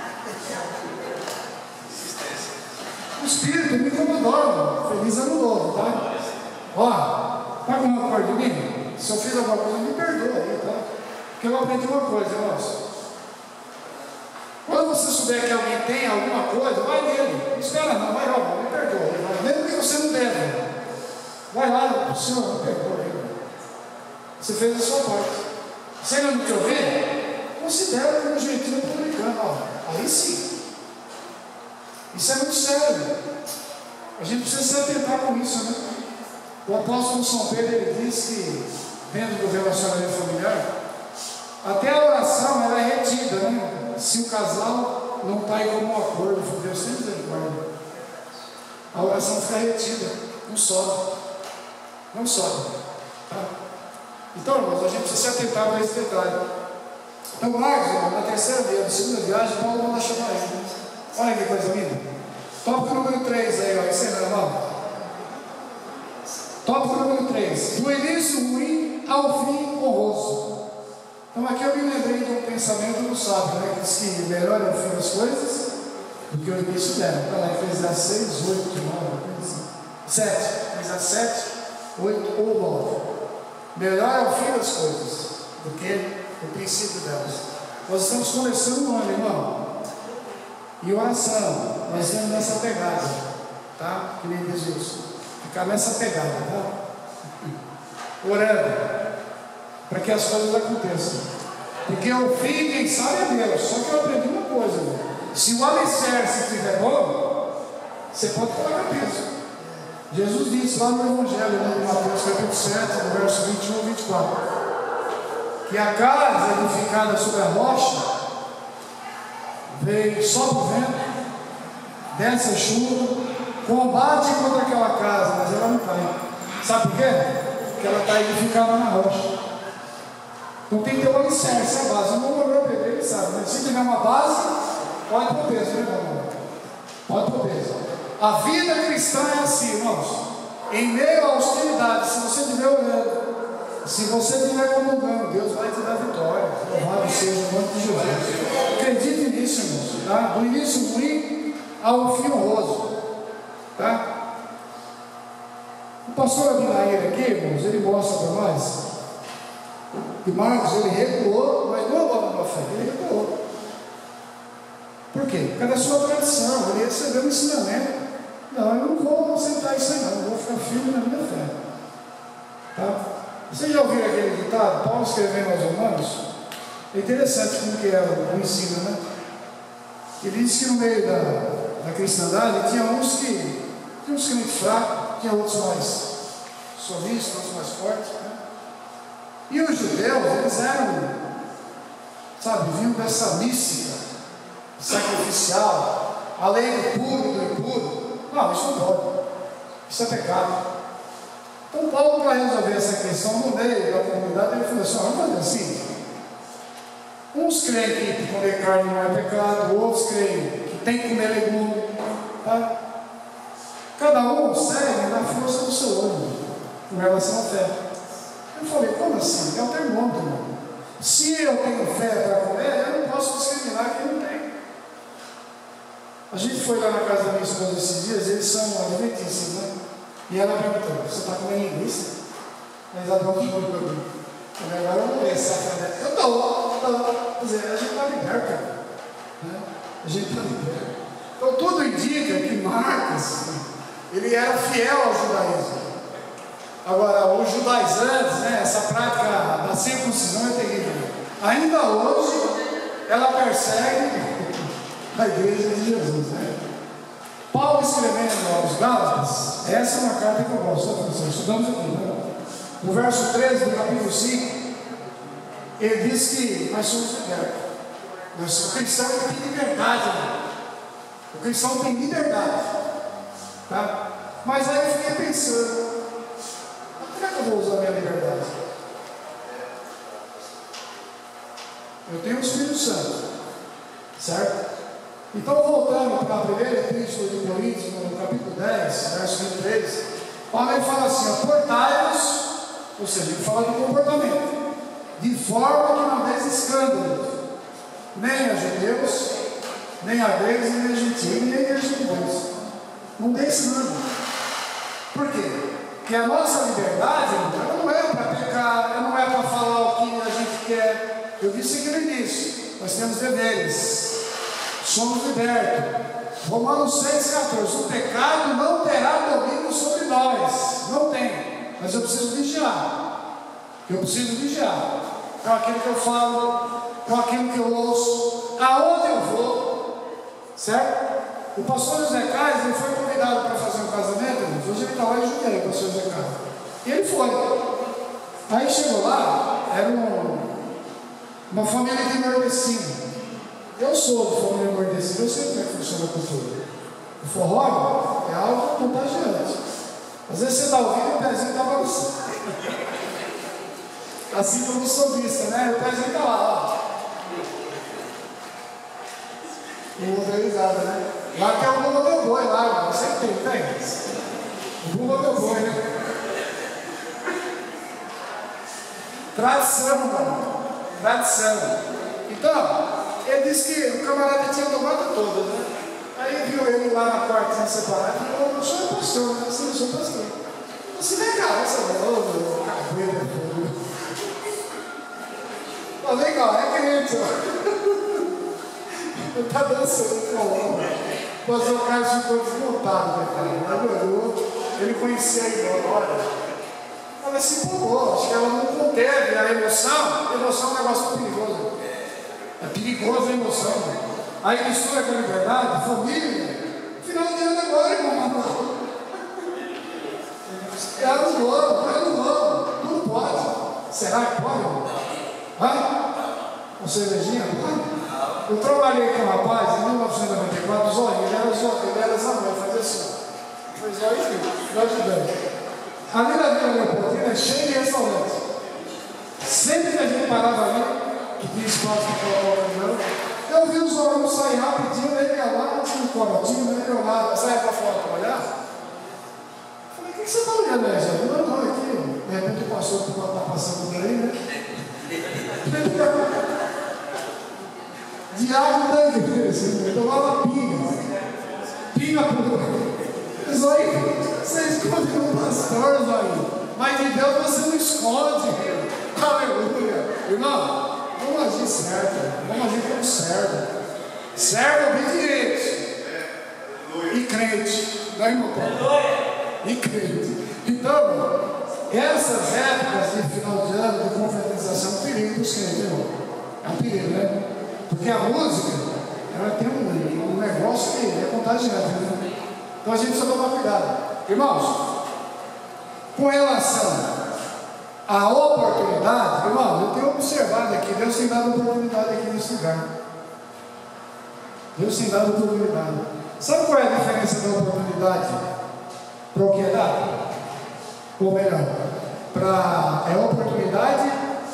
O Espírito me incomodou, feliz ano novo, tá? Ó, tá com uma cor de mim? Se eu fiz alguma coisa, me perdoa aí, tá? Porque eu aprendi uma coisa, irmãos. Quando você souber que alguém tem alguma coisa, vai nele. Não espera não, vai lá, me perdoa. Mesmo que você não deve. Vai lá, Senhor, me perdoa. Você fez a sua parte. Se ele não te ouvir, considera como um jeitinho publicano. Ó, aí sim. Isso é muito sério. A gente precisa se atentar com isso, né? O apóstolo São Pedro, ele diz que, dentro do relacionamento familiar, até a oração ela é retida, né? Se o casal não está em comum acordo, Deus sem misericórdia, a oração fica retida, não sobe. Não sobe. Tá? Então, irmãos, a gente precisa se atentar para esse detalhe. Então, Marcos, na terceira viagem, na segunda viagem, Paulo manda chamar ele. Olha que coisa linda. Tópico número 3 aí, ó, encerrando, irmão. Tópico número 3. Do início ruim ao fim honroso. Então aqui eu me lembrei de um pensamento do sábio, né? Que diz que melhor é o fim das coisas do que o início dela. Está lá em Eclesiastes 6, 8, 9, 7. Eclesiastes 7, 8 ou 9. Melhor é o fim das coisas do que o princípio delas. Nós estamos começando um ano, irmão. E oração, nós estamos nessa pegada, tá? Que nem diz isso. Ficar nessa pegada, tá? Orando para que as coisas aconteçam. Porque o fim, quem sabe, é Deus. Só que eu aprendi uma coisa, né? Se o alicerce estiver bom, você pode colocar peso. Jesus disse lá no Evangelho, né, de Mateus capítulo 7, no verso 21 e 24, que a casa edificada sobre a rocha veio, sopra o vento, desce a chuva, combate contra aquela casa, mas ela não cai. Sabe por quê? Porque ela está edificada na rocha. Então tem que ter um alicerce, a base. O meu melhor pedreiro, ele sabe, né? Se tiver uma base, pode pôr peso, né, irmão? Pode pôr peso. A vida cristã é assim, irmãos. Em meio à hostilidade, se você estiver orando, se você estiver comungando, Deus vai te dar vitória. Louvado seja o nome de Jesus. Acredite nisso, irmãos. Tá? Do início ruim ao fim honroso. Tá? O pastor Abinair aqui, irmãos, ele mostra para nós que Marcos, ele recuou, mas não abandonou a fé, ele recuou. Por quê? Por causa da sua tradição, ele recebeu um ensinamento. Não, eu não vou aceitar isso aí não, eu vou ficar firme na minha fé. Tá? Vocês já ouviram aquele ditado? Paulo escrevendo aos Romanos? É interessante como que é o ensino, né? Ele disse que no meio da cristandade tinha uns crentes fracos, tinha outros mais solistas, outros mais fortes, né? E os judeus, eles eram, sabe, vinham dessa mística sacrificial, além do puro e do impuro. Não, isso não pode, isso é pecado. Então Paulo, para resolver essa questão no meio da comunidade, ele falou assim: vamos fazer assim. Uns creem que comer carne não é pecado, outros creem que tem que comer legume, tá? Cada um segue na força do seu olho com relação à fé. Eu falei: como assim? É o termômetro, irmão. Se eu tenho fé para comer, eu não posso discriminar quem não tem. A gente foi lá na casa da minha esposa esses dias, eles são adventistas, né? E ela perguntou: você está comendo linguiça? Mas ela não falou para mim. Agora eu vou ver se a fé dela. Eu estou. Quer dizer, a gente está liberto. Né? A gente está liberto. Então tudo indica que Marcos, ele era fiel ao judaísmo. Agora, os judaizantes, né, essa prática da circuncisão é terrível. Ainda hoje, ela persegue a igreja de Jesus, né? Paulo escrevendo aos Gálatas, essa é uma carta que eu gosto, estudamos aqui, né? No verso 13 do capítulo 5, ele diz que nós somos libertos. O cristão tem liberdade, né? O cristão tem liberdade, tá? Mas aí eu fiquei pensando: como é que eu vou usar a minha liberdade? Eu tenho o Espírito Santo, certo? Então, voltando para a primeira epístola de Coríntios, no capítulo 10, verso 23, Paulo ele fala assim: portai-vos, ou seja, ele fala do comportamento, de forma que não deis escândalo, nem a judeus, nem a gregos, nem a gentios, nem a igreja de Deus. Não deis escândalo. Por quê? Porque a nossa liberdade não é para pecar, não é para falar o que a gente quer. Eu disse aqui no início: nós temos deveres. Somos libertos. Romanos 6,14. O pecado não terá domínio sobre nós. Não tem. Mas eu preciso vigiar. Eu preciso vigiar. Com aquilo que eu falo, com aquilo que eu ouço, aonde eu vou. Certo? O pastor José Carlos, ele foi convidado para fazer um casamento. Hoje ele está lá em Jundiaí, o pastor José Carlos. E ele foi. Aí chegou lá, era uma família de nordestino. Eu sou de família nordestina, eu sei como é que funciona a cultura. O forró é algo contagiante. Às vezes você está ouvindo e o pezinho está balançando. Assim como o sambista, né? O pezinho está lá, ó. Modernizado, né? Lá tem o Bumba Meu Boi, lá, você tem. O Bumba Meu Boi, né? Tradição, mano. Tradição. Então, ele disse que o camarada tinha tomado todas, né? Aí viu ele lá na quartinha separada e falou: "Eu sou pastor, né? Sim, eu sou pastor." Eu disse: "Vem cá, essa ô, cabreira, pô." Ó, vem cá, é crente, ó. Ele tá dançando com o homem. O pastor Carlos ficou desmontado, né, cara? Adorou. Ele conhecia a irmã, olha. Ela se empolgou, acho que ela não conteve a emoção. Emoção é um negócio perigoso. É perigoso a emoção. Aí mistura com a liberdade, família. Final de ano agora, irmão. Eu não vou. Não pode. Será que pode, irmão? Vai? Com cervejinha? Pode? Eu trabalhei com um rapaz em 1994, zóio, ele era zamão, fazia assim. Foi zóio e nós ajudamos. Ali na Vila Leopoldina é cheio de restaurantes. Sempre que a gente parava ali, que tinha espaço para colocar, eu vi os homens sair rapidinho, ele ia lá, tinha um corotinho, ele ia lá, saia para fora para olhar. Eu falei: "O que você está olhando aí, gente?" Não, aqui. De repente o pastor está passando por aí, né? Diabo da igreja, eu tomava pinga por você esconde no pastor, mas de Deus você não esconde. Aleluia. Irmão, vamos agir certo, vamos agir como servo. Servo obediente e crente, não é, irmão Paulo? E crente. Então, essas épocas de final de ano, de confraternização, é um perigo para os crentes, irmão. É um perigo, né? Porque a música, ela tem um negócio que é contagiante, né? Então a gente precisa tomar cuidado. Irmãos, com relação à oportunidade, irmãos, eu tenho observado aqui, Deus tem dado oportunidade aqui nesse lugar. Deus tem dado oportunidade. Sabe qual é a diferença da oportunidade? Propriedade? Ou melhor, é oportunidade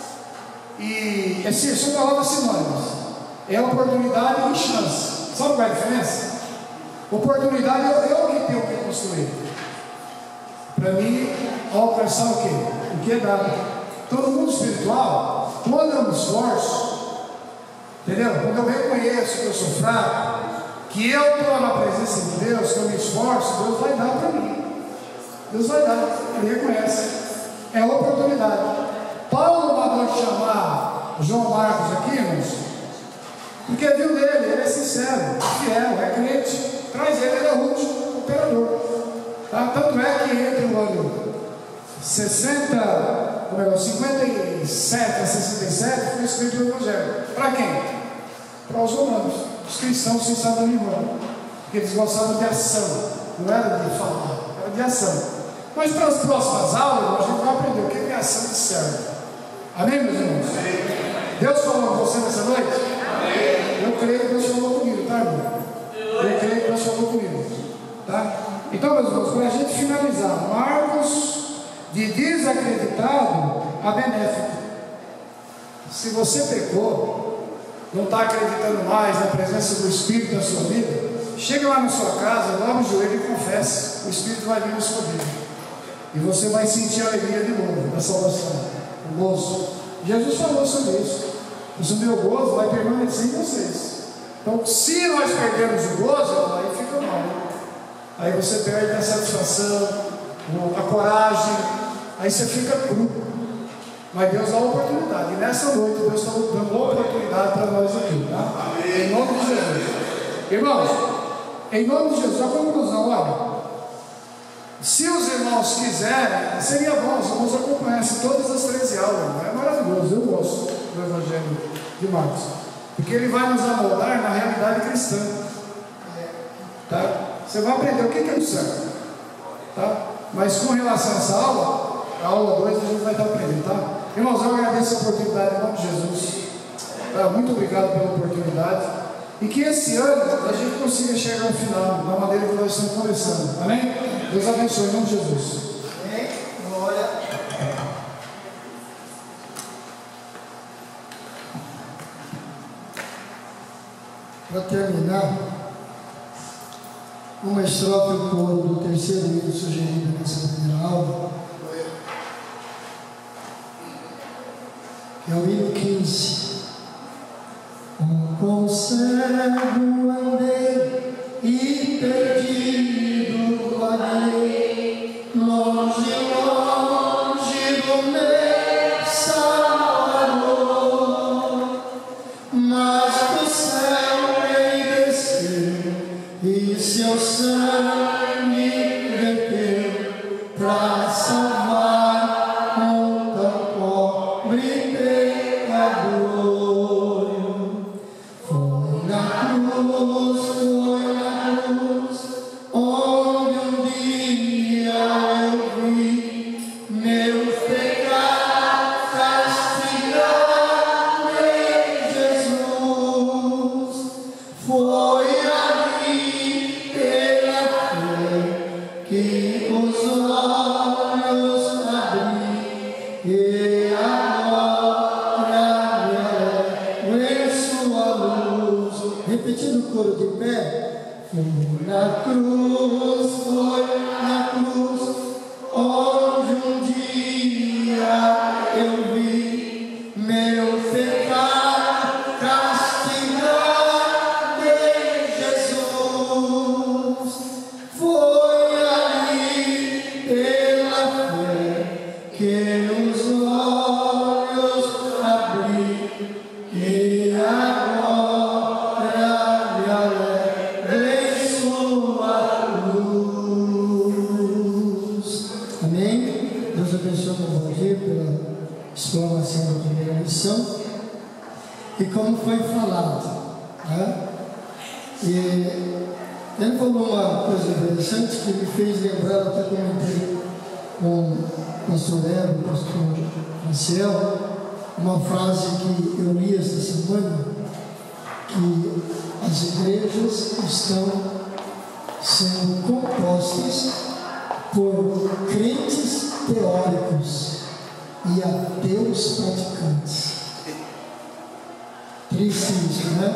e são palavras sinônimas. É oportunidade e chance. Sabe qual é a diferença? Oportunidade é eu que tenho que construir. Para mim, alcançar o quê? O que é dado. Então, no mundo espiritual, quando eu me esforço, entendeu? Quando eu reconheço que eu sou fraco, que eu estou na presença de Deus, que eu me esforço, Deus vai dar para mim. Deus vai dar. Ele reconhece. É oportunidade. Paulo mandou chamar João Marcos aqui, irmãos, porque viu dele, ele é sincero, fiel, é crente. Traz ele é o último operador. Tá? Tanto é que entre o ano 57 a 67 foi escrito o Evangelho. Para quem? Para os romanos. Os cristãos se estavam em Roma. Porque eles gostavam de ação. Não era de falar, era de ação. Mas para as próximas aulas, a gente vai aprender o que é ação de servo. Amém, meus irmãos? Deus falou com você nessa noite? Amém. Eu creio que Deus falou comigo, tá, irmão? Eu creio que Deus falou comigo, tá? Então, meus irmãos, para a gente finalizar, Marcos de desacreditado a benéfico. Se você pecou, não está acreditando mais na presença do Espírito na sua vida, chega lá na sua casa, dobra o joelho e confesse. O Espírito vai vir na sua vida e você vai sentir a alegria de novo da salvação, o gozo. Jesus falou sobre isso. O meu gozo vai permanecer em vocês. Então, se nós perdermos o gozo, aí fica mal. Aí você perde a satisfação, a coragem, aí você fica cru. Mas Deus dá uma oportunidade. E nessa noite, Deus está dando uma oportunidade para nós aqui, tá? Em nome de Jesus. Irmãos, em nome de Jesus, a conclusão, olha. Se os irmãos quiserem, seria bom, os irmãos acompanhassem todas as 13 aulas. É maravilhoso, eu gosto do Evangelho de Marcos. Porque ele vai nos amoldar na realidade cristã. Tá? Você vai aprender o que é o céu. Tá? Mas com relação a essa aula, a aula 2 a gente vai estar aprendendo. Tá? Irmãos, eu agradeço a oportunidade em nome de Jesus. Tá? Muito obrigado pela oportunidade. E que esse ano a gente consiga chegar ao final, da maneira que nós estamos começando. Amém? Deus abençoe em nome de Jesus. Amém? Glória. Para terminar, estrofe e o coro do terceiro hino sugerido nessa primeira aula, que é o hino 15. Com cego andei e perdido vaguei, longe, longe do meu Salvador, mas do céu ele desceu e seu sangue verteu para salvar um tão pobre pecador. Foi na cruz, onde um dia eu vi meu pecado castigado em Jesus. Foi ali pela fé que os olhos abri e agora me alegro em sua luz. Repetindo o coro de pé. Foi na cruz, onde um dia eu vi meu pecado castigado em Jesus. Foi ali pela fé que os olhos abri e agora me alegro em sua luz. Amém? Deus abençoe o bom dia pela explanação da primeira lição. E como foi falado, né? E ele falou uma coisa interessante que me fez lembrar, até comentei com o pastor Hélio, o pastor Marcel, uma frase que eu li esta semana, que as igrejas estão sendo compostas por crentes teóricos e ateus praticantes. Triste isso, né?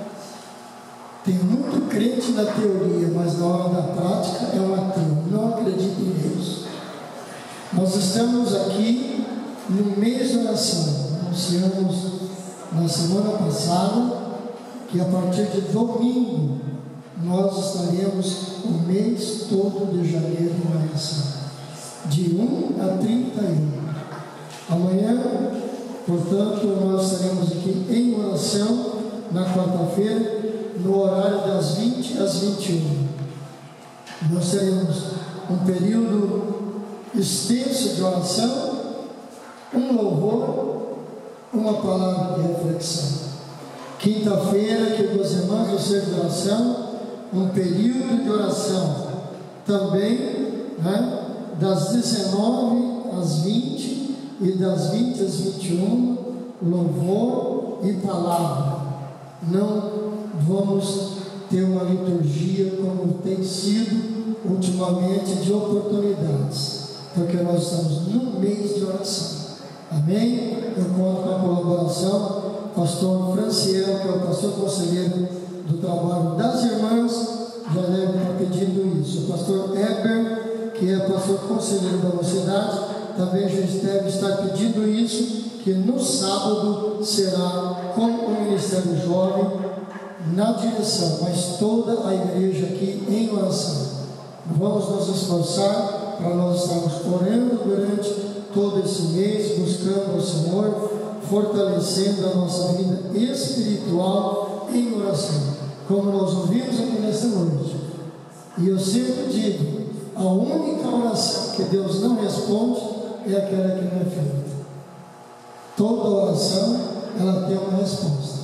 Tem muito crente na teoria, mas na hora da prática é um ateu, não acredita em Deus. Nós estamos aqui no mês de oração. Anunciamos na semana passada que a partir de domingo nós estaremos o mês todo de janeiro em oração, de 1 a 31. Amanhã, portanto, nós estaremos aqui em oração na quarta-feira, no horário das 20 às 21. Nós teremos um período extenso de oração, um louvor, uma palavra de reflexão. Quinta-feira, que os irmãos recebem de oração, um período de oração também, né, das 19 às 20 e das 20 às 21, louvor e palavra. Não vamos ter uma liturgia como tem sido ultimamente de oportunidades, porque nós estamos num mês de oração. Amém? Eu conto com a colaboração do pastor Franciel, que é o pastor conselheiro do trabalho das irmãs, já deve estar pedindo isso. O pastor Heber, que é pastor conselheiro da mocidade, também já deve estar pedindo isso, que no sábado será com o Ministério Jovem na direção, mas toda a igreja aqui em oração. Vamos nos esforçar para nós estarmos orando durante todo esse mês, buscando o Senhor, fortalecendo a nossa vida espiritual em oração, como nós ouvimos aqui nesta noite. E eu sempre digo, a única oração que Deus não responde é aquela que não é feita. Toda oração, ela tem uma resposta,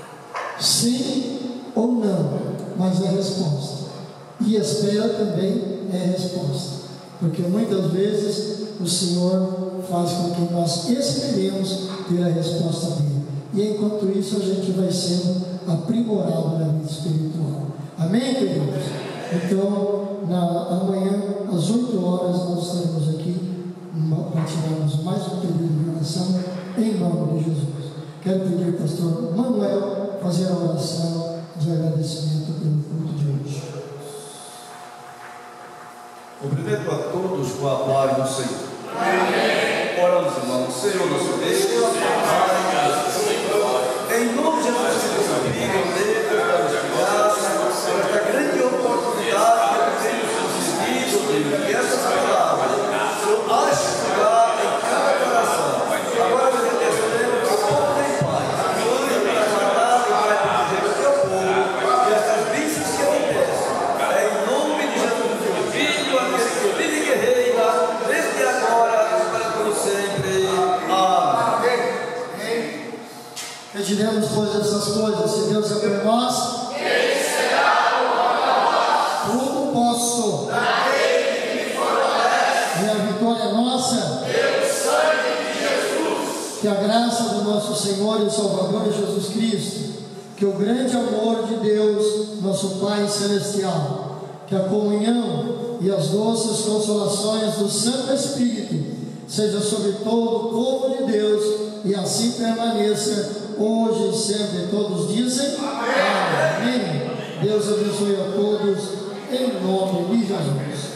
sim ou não, mas é resposta. E espera também é resposta, porque muitas vezes o Senhor faz com que nós esperemos ter a resposta dele, e enquanto isso a gente vai sendo aprimorado na vida espiritual. Amém, queridos? Então, amanhã às 8 horas nós estaremos aqui para tirarmos mais um período de oração em nome de Jesus. Quero pedir ao pastor Manuel fazer a oração de agradecimento pelo culto de hoje. Cumprimento a todos com a paz do Senhor. Amém. Oramos, irmãos. Senhor, nosso Deus, em nome de Jesus Cristo, por esta grande oportunidade que temos conseguido, Deus, que essas palavras, Senhor, haja lugar em cada coração. Agora, nós intercedemos que o povo tem paz, ande para guardar e para proteger o teu povo, e essas bênçãos que eu peço, em nome de Jesus, teu Filho, aquele que vive e guerreira, desde agora e para todo sempre. Amém. Pediremos, pois, essas coisas, se Deus é por nós, Ele será por nós. tudo posso. Daquele que me fortalece. E a vitória é nossa. Pelo sangue de Jesus. Que a graça do nosso Senhor e Salvador Jesus Cristo, que o grande amor de Deus, nosso Pai Celestial, que a comunhão e as doces consolações do Santo Espírito seja sobre todo o povo de Deus e assim permaneça hoje e sempre. Todos dizem amém. Deus abençoe a todos em nome de Jesus.